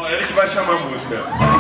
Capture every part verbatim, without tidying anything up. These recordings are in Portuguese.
Ele que vai chamar a música.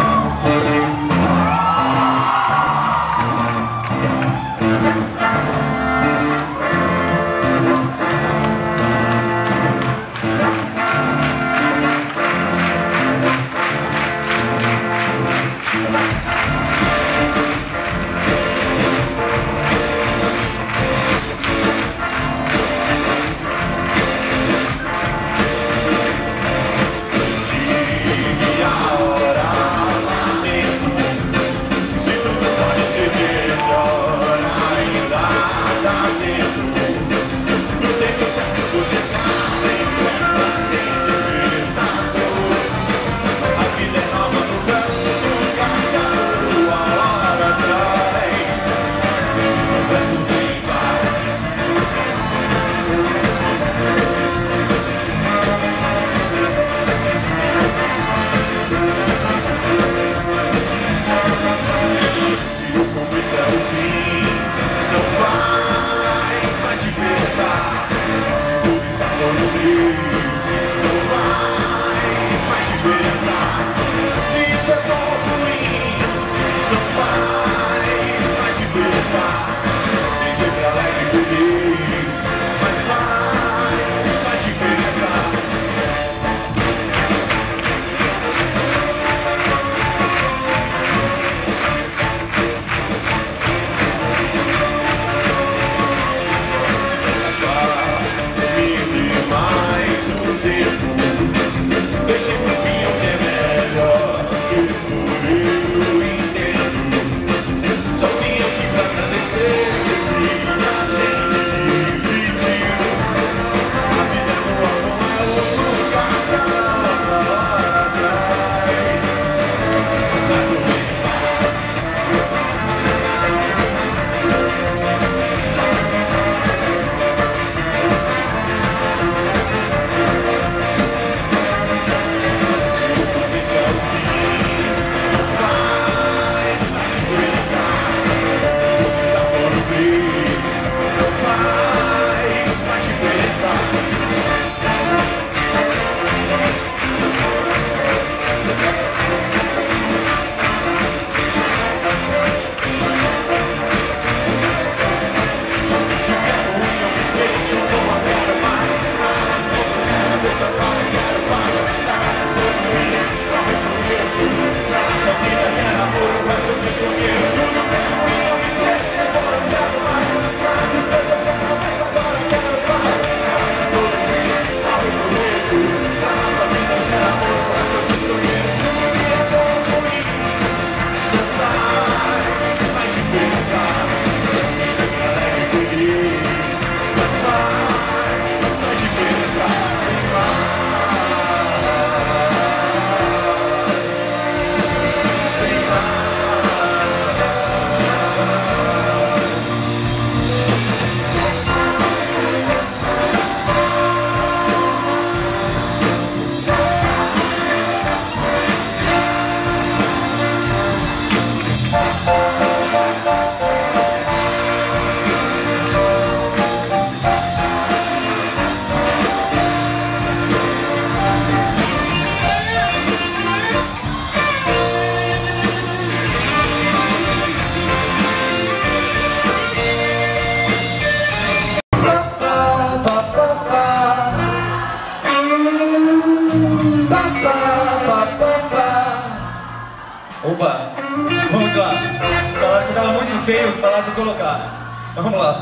Opa, vamos lá. Falaram que tava muito feio, falaram pra colocar. Mas vamos lá.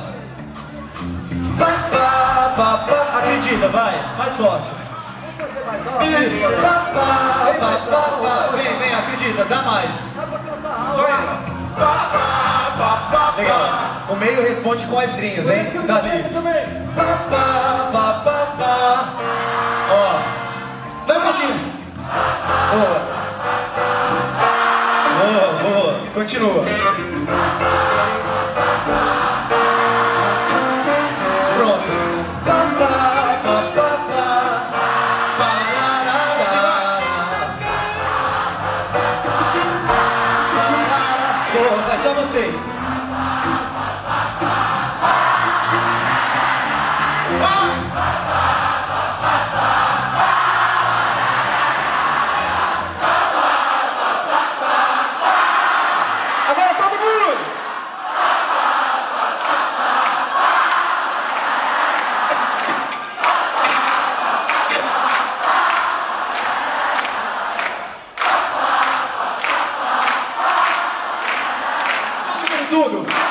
Pá, pá, pá, pá. Acredita, vai, mais forte. Pá, pá, pá, pá, pá. Vem, vem, acredita, dá mais. Só isso. Pá, pá, pá, pá. Legal. O meio responde com as strinhas, hein? Tá ali. Pá, pá, pá, pá, pá. Ó. Vai um pouquinho. Boa. Boa, boa. Continua. Pronto. Pá, pá, pá, pá, pá. Parará. Boa, vai só vocês. tudo.